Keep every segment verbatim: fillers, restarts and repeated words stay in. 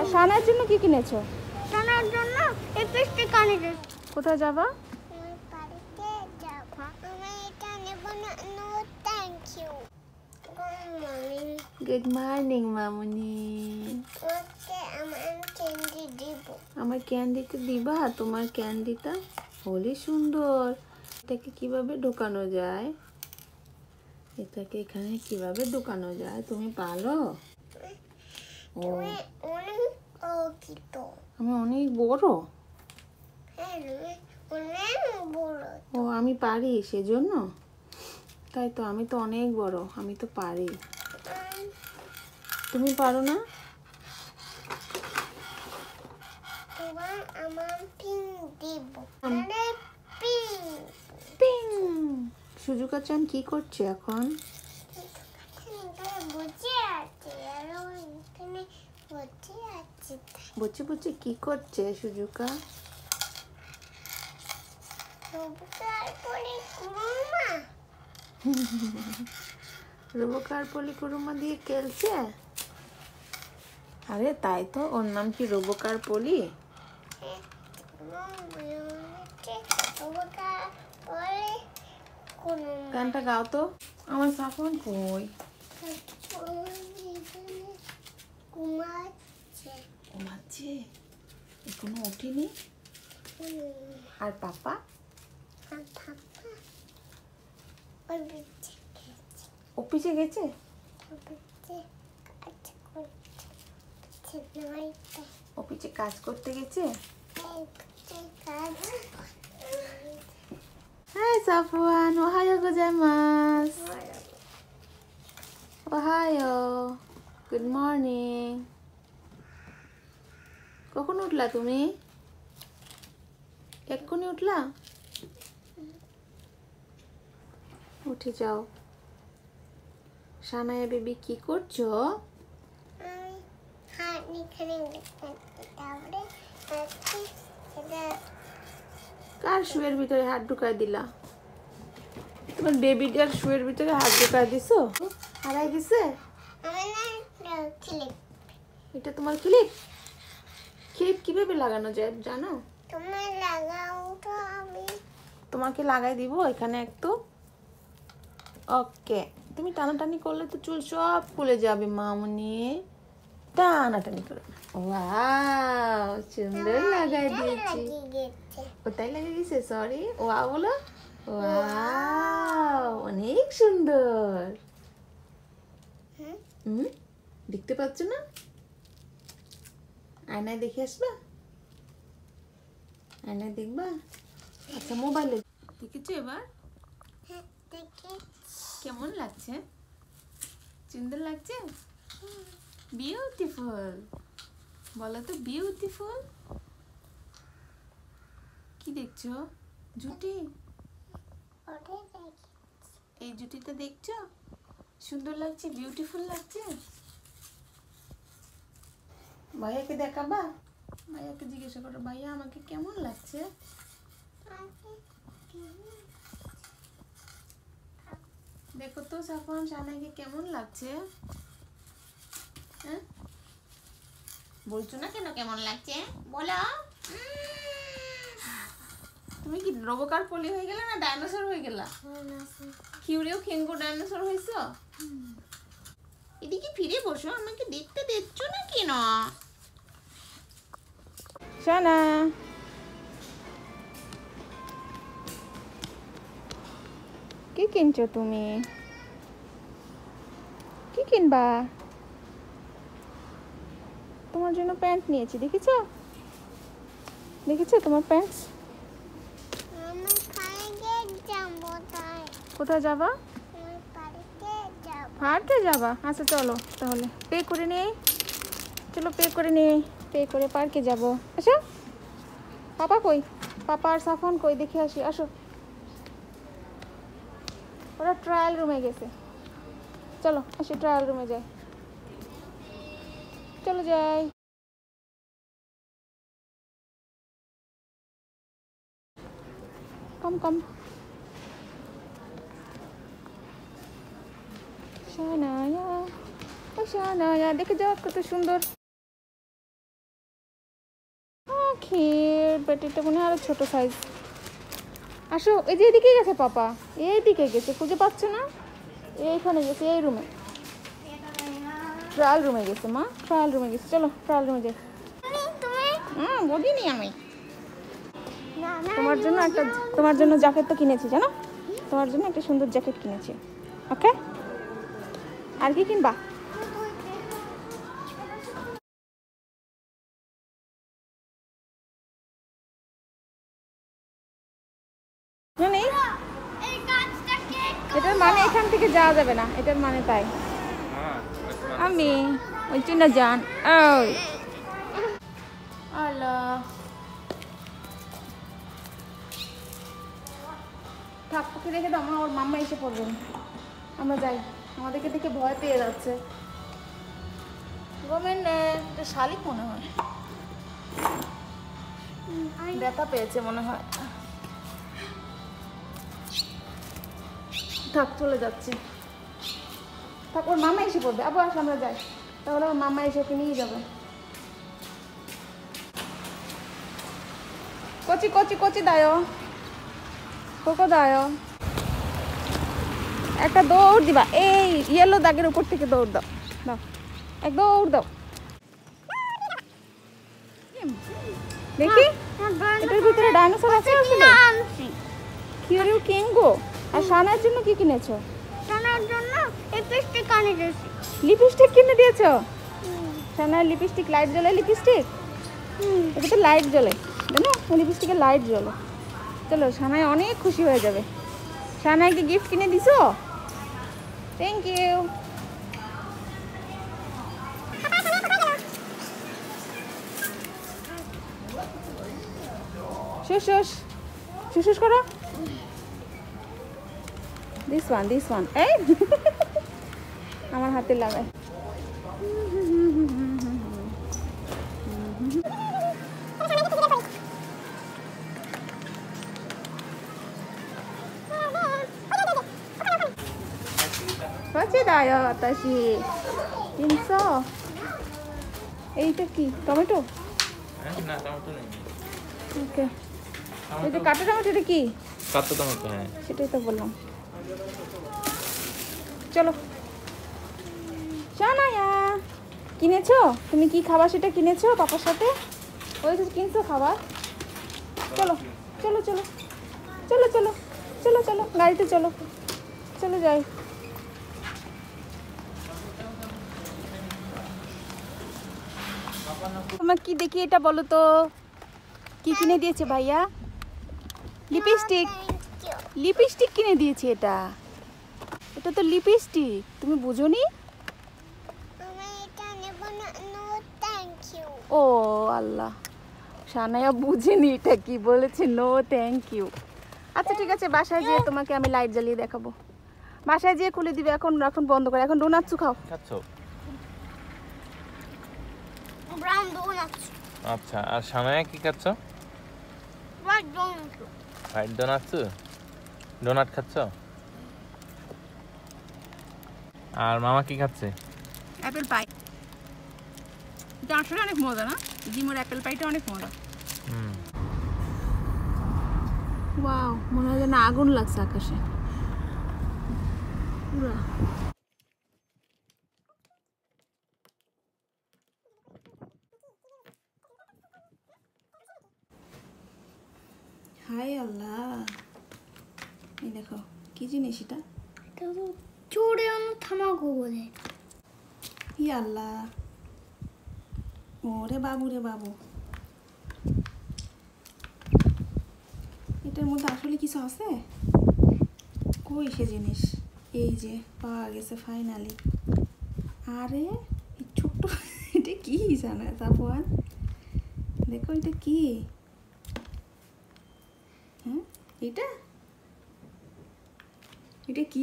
শানার জন্য কি কিনেছো? শানার জন্য এই পেস্টে কানে দে। কোথায় যাবা? আমি বাড়িতে যাব। আমি এটা নেব না। No thank you. Good morning. Good morning মামুনি। ওকে আমার ক্যান্ডি দিব। আমার ক্যান্ডিটা দিবা? তোমার ক্যান্ডিটা হলি সুন্দর। এটাকে কিভাবে ঢোকানো যায়? এটাকে এখানে কিভাবে ঢোকানো যায় তুমি পারো? ও তুমি অনেক অকিত। আমি অনেক বড়। হ্যাঁ তুমি অনেক বড়। ও আমি পারি সেজন্য? তাই তো, আমি তো অনেক বড়, আমি তো পারি। তুমি পারো না? এবার আমার পিন দিব। আরে পিন পিং। সুজুকা চান কি করছে এখন? বসে আছে আর এখানে বসে আছে। বসে বসে কি করছে সুজুকা? রোবকার পরে কুরমা। রোবকার পলি কুরুমা দিয়ে খেলছে? আরে তাই তো, ওর নাম কি রোবকার পলি? গানটা গাও তো। আমার সাফন কই? ঘুমাচ্ছে, এখনো ওঠেনি। আর পাপা? অফিসে গেছে? অফিসে কাজ করতে গেছে? হাই সাফওয়ান, ওহায়ো গোজাইমাসু। ওহায়ো, গুড মর্নিং। কখন উঠলা তুমি? এক্ষুনি উঠলা? উঠে যাও। সানায়া বেবি কি করছো? কার শুয়ের ভিতরে হাত ঢুকাই দিলা? তোমার বেবিটার শুয়ের ভিতরে হাত ঢুকাই দিছো? হারাই দিছে? এটা তোমার ক্লিপ? ক্লিপ কিভাবে লাগানো যায় জানো? তোমার লাগাও তো আমি। তোমাকে লাগাই দিব এখানে একটু। ওকে, তুমি টানাটানি করলে তো চুল সব খুলে যাবে মামুনি। টানাটানি করো। ওয়াও, সুন্দর লাগাই দিয়েছি। কোথায় লাগিয়ে গেছে? সরি, ওয়াও বলো। ওয়াও, অনেক সুন্দর। হুম, দেখতে পাচ্ছ না? আয়নায় দেখে আসবা? আয়নায় দেখবা? আচ্ছা, মোবাইলে দেখেছো এবার? কেমন লাগছে? সুন্দর লাগছে? বিউটিফুল বলো তো, বিউটিফুল। কি দেখছো? জুটি? এই জুটিটা দেখছো? সুন্দর লাগছে, বিউটিফুল লাগছে। ভাইয়াকে দেখাবা? ভাইয়াকে জিজ্ঞাসা করো, ভাইয়া আমাকে কেমন লাগছে? দেখো তো সাফওয়ান, শানাইকে কেমন লাগছে? হ্যাঁ, বলছো না কেন কেমন লাগছে? বলো। তুমি কি রোবকার পলি হয়ে গেলে না ডাইনোসর হয়ে গেলা? কিউরিও খেঙ্গো ডাইনোসর হয়েছো? এদিকে ফিরে বসো, আমাকে দেখতে দিচ্ছ না কেন? শানা, কি কিনছো তুমি? কি কিনবা? তোমার জন্য প্যান্ট নিয়েছি, দেখেছো? দেখেছো তোমার প্যান্ট? কোথায় যাবা? পার্কে যাবা? আচ্ছা চলো তাহলে, পে করে নেই। চলো পে করে নেই, পে করে পার্কে যাবো। আচ্ছা, পাপা কই? পাপা আর সাফন কই? দেখে আসি, আসো। ওরা ট্রায়াল রুমে গেছে। চলো আসি, ট্রায়াল রুমে যাই। চলো যাই। কম কম। শানায়া, ও শানায়া, দেখে যাও কত সুন্দর। দেখি পেটিটা মনে হয় আরো ছোট সাইজ। আসো, এই যে এদিকে গেছে পাপা, এইদিকে গেছে, খুঁজে পাচ্ছে না। এইখানে গেছে, এই রুমে, ট্রায়াল রুমে গেছে মা, ট্রায়াল রুমে গেছে। চলো ট্রায়াল রুমে যাই। হ্যাঁ বলিনি আমি তোমার জন্য একটা, তোমার জন্য জ্যাকেট তো কিনেছি জানো, তোমার জন্য একটা সুন্দর জ্যাকেট কিনেছি। ওকে, আর কি কিনবা? নেই, এটার মানে এখান থেকে যাওয়া যাবে না, এটার মানে তাই। আমি ওই চিনা যান, ওই আল্লাহ থাক, ওকে রেখে দাও মা, ওর মাম্মা এসে পড়বেন। আমরা যাই, আমাদেরকে দেখে ভয় পেয়ে যাচ্ছে। গোমেন এটা শালিক মনে হয়, ব্যথা পেয়েছে মনে হয়। থাক, চলে যাচ্ছে, থাক, ওর মামা এসে পড়বে। আবার আসলে আমরা যাই, তাহলে ওর মামা এসে ওকে নিয়ে যাবে। কচি কচি কচি দাও, কোকো দাও, একটা দৌড় দিবা, এই ইয়েলো দাগের উপর থেকে দৌড় দাও, দাও এক দৌড় দাও। দেখি এটার ভিতরে ডাইনোসর আছে আসলে। কিউরিউ কিঙ্গো। আর শানার জন্য কি কিনেছো? শানার জন্য লিপস্টিক কিনে দিয়েছি। লিপস্টিক কিনে দিয়েছো? শানার লিপস্টিক লাইট জ্বলে, লিপস্টিক এটা তো লাইট জ্বলে, জানো লিপস্টিকে লাইট জ্বলে। চলো, শানায় অনেক খুশি হয়ে যাবে। শানাইকে গিফট কিনে দিছো? Thank you. শুশ শুশ শুশ করো। This one, this one. এই আমার হাতে লাগাই। কচি দাও আতাশি তিনশো। এইটা কি টমেটো? না টমেটো নেই। ওকে, এই যে কাটা টমেটো, এটা কি? কাঁচা টমেটো, হ্যাঁ সেটাই তো বললাম। চলো শানায়া, কিনেছো তুমি? কি খাবার সেটা কিনেছো পাপার সাথে? ওই যে কিনছো খাবার। চলো চলো চলো চলো চলো চলো চলো গাড়িতে চলো, চলো যাই। তোমার কি দেখি এটা বলো তো, কি কিনে দিয়েছে ভাইয়া? লিপস্টিক, লিপস্টিক কিনে দিয়েছে। এটা এটা তো লিপস্টিক, তুমি বুঝোনি? আমি এটা নেব না, নো থ্যাংক ইউ। ও আল্লাহ, শানায়া বুঝেনি এটা কি বলেছে, নো থ্যাংক ইউ। আচ্ছা ঠিক আছে, বাসায় যেয়ে তোমাকে আমি লাইট জ্বালিয়ে দেখাবো। বাসায় যেয়ে খুলে দিবে, এখন এখন বন্ধ করে। এখন ডোনাটস খাও। খাচ্ছো? Brown donuts. আচ্ছা, আর শানায়া কি খাচ্ছো? White donuts. White donuts, donut খাচ্ছো? আর মামা কি খাচ্ছে? Apple pie. এটা আসলে অনেক মজা না, জিমোর অ্যাপেল পাইটা অনেক মজা। হুম, ওয়াও, মনে হয় যেন আগুন লাগছে আকাশে পুরা। হাই আল্লাহ, এই দেখো কি জিনিস এটা? এটা তো চোরে অন্য থামাগো বলে। ই আল্লাহ, ওরে বাবু রে বাবু, এটার মধ্যে আসলে কিছু আছে? কই সে জিনিস? এই যে পাওয়া গেছে ফাইনালি। আরে এই ছোট্ট এটা কি জানে সাফওয়ান? দেখো এটা কি? হ্যাঁ এটা এটা কি?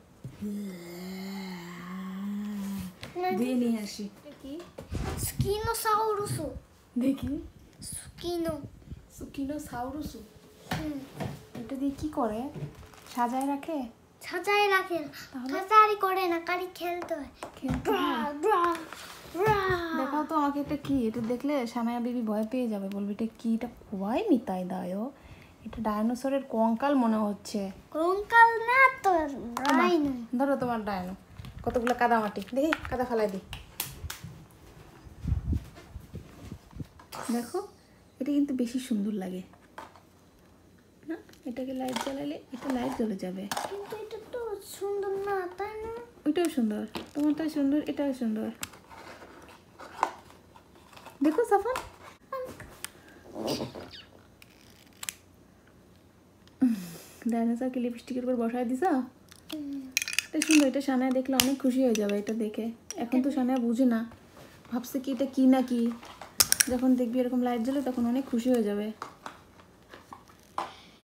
দিয়ে নিয়ে আসি। এটা কি? স্কিনোসাউরুস। দেখি। স্কিনো স্কিনোসাউরুস। হুম, এটা দিয়ে কি করে? সাজায় রাখে? সাজায় রাখে না, তাহলে? সাজারি করে না, কারি খেলতে হয়। খেলতে হয়? ব্রা ব্রা ব্রা। দেখাও দেখাও তো আমাকে এটা কি, এটা দেখলে সানায়া বেবি ভয় পেয়ে যাবে, বলবি এটা কি, এটা কোয়াই নিতাই দায়ও, এটা ডাইনোসরের কঙ্কাল মনে হচ্ছে। কঙ্কাল না তো ডাইনো। ধরো তোমার ডায়নো, কতগুলো কাদা মাটি দেখি, কাদা ফেলাই দিই। দেখো এটা কিন্তু বেশি সুন্দর লাগে না, এটাকে লাইট জ্বালালে এটা লাইট জ্বলে যাবে। কিন্তু এটা তো সুন্দর না, তাই না? ওইটাও সুন্দর, তোমারটাও সুন্দর, এটাও সুন্দর। দেখো সাফান, ডাইনোসরকে লিপস্টিকের উপর বসায় দিছা। এটা সুন্দর, এটা সানায়া দেখলে অনেক খুশি হয়ে যাবে এটা দেখে। এখন তো সানায়া বুঝে না, ভাবছে কি এটা কি না কি, যখন দেখবি এরকম লাইট জ্বলে তখন অনেক খুশি হয়ে যাবে।